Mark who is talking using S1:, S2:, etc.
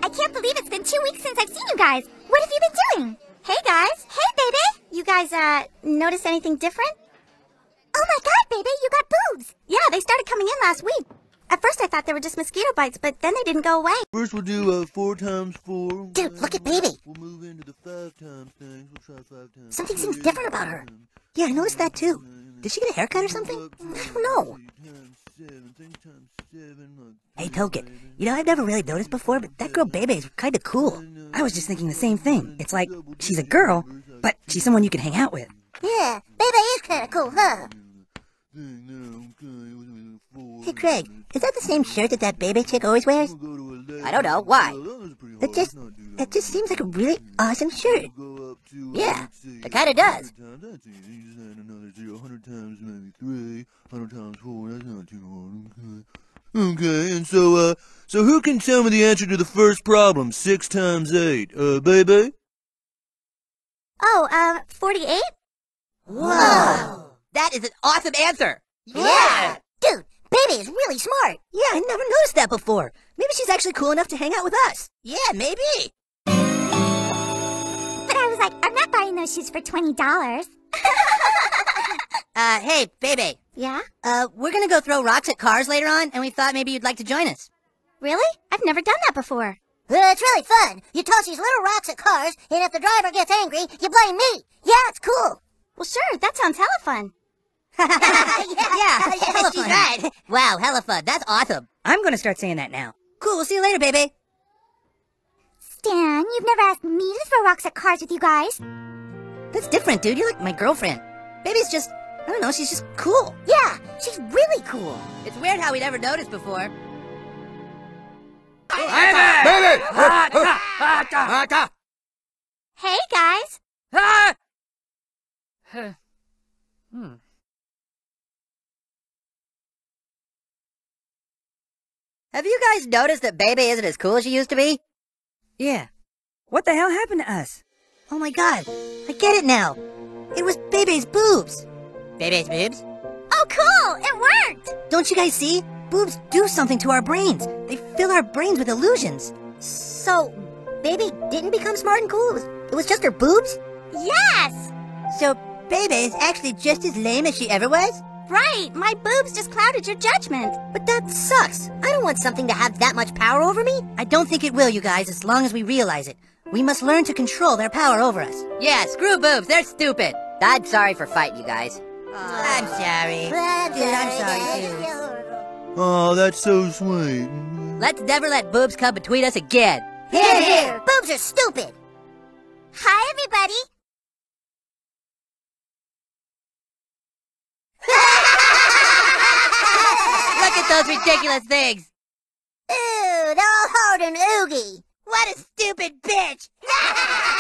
S1: I can't believe it's been 2 weeks since I've seen you guys. What have you been doing? Hey, guys. Hey, Bebe. You guys, notice anything different? Oh my god, Bebe, you got boobs. Yeah, they started coming in last week. At first I thought they were just mosquito bites, but then they didn't go away.
S2: First we'll do 4 times 4.
S1: Dude, look at Bebe.
S2: We'll move into the 5 times things. We'll try 5 times.
S1: Something seems different about her.
S3: Yeah, I noticed that too. Did she get a haircut or something? I don't know. Hey, Token, you know, I've never really noticed before, but that girl Bebe is kind of cool. I was just thinking the same thing. It's like, she's a girl, but she's someone you can hang out with.
S1: Yeah, Bebe is kind of cool, huh?
S3: Hey, Craig, is that the same shirt that Bebe chick always wears?
S4: I don't know. Why?
S3: That just seems like a really awesome shirt.
S4: Yeah, it kind of does.
S2: 100 times maybe 3, 100 times 4, that's not too hard. Okay, and so who can tell me the answer to the first problem, 6 times 8? Bebe?
S1: Oh, 48?
S4: Whoa! That is an awesome answer! Yeah!
S1: Dude, Bebe is really smart.
S3: Yeah, I never noticed that before. Maybe she's actually cool enough to hang out with us.
S4: Yeah, maybe.
S1: But I was like, I'm not buying those shoes for $20.
S4: Hey, Bebe.
S1: Yeah?
S4: We're gonna go throw rocks at cars later on, and we thought maybe you'd like to join us.
S1: Really? I've never done that before.
S5: It's really fun. You toss these little rocks at cars, and if the driver gets angry, you blame me. Yeah, it's cool.
S1: Well, sure, that sounds hella fun.
S4: Yeah,
S3: hella
S4: she's
S3: fun.
S4: right. Wow, hella fun. That's awesome.
S3: I'm gonna start saying that now. Cool, we'll see you later, Bebe.
S1: Stan, you've never asked me to throw rocks at cars with you guys.
S3: That's different, dude. You're like my girlfriend. Bebe's just, I don't know, she's just cool.
S5: Yeah, she's really cool.
S4: It's weird how we never noticed before.
S2: Bebe!
S1: Hey, guys.
S4: Have you guys noticed that Bebe isn't as cool as she used to be?
S3: Yeah. What the hell happened to us? Oh my god, I get it now. It was Bebe's boobs.
S4: Bebe's boobs?
S1: Oh, cool! It worked!
S3: Don't you guys see? Boobs do something to our brains. They fill our brains with illusions.
S5: So, Bebe didn't become smart and cool? It was just her boobs?
S1: Yes!
S3: So, Bebe is actually just as lame as she ever was?
S1: Right, my boobs just clouded your judgment.
S5: But that sucks. I don't want something to have that much power over me.
S3: I don't think it will, you guys, as long as we realize it. We must learn to control their power over us.
S4: Yeah, screw boobs. They're stupid. I'm sorry for fighting you guys.
S3: I'm sorry. Dude, I'm sorry, too.
S2: Oh, that's so sweet.
S4: Let's never let boobs come between us again.
S5: Here, here. Boobs are stupid.
S1: Hi, everybody.
S4: Look at those ridiculous things.
S5: Ew, they're all hard and oogie.
S4: What a stupid bitch.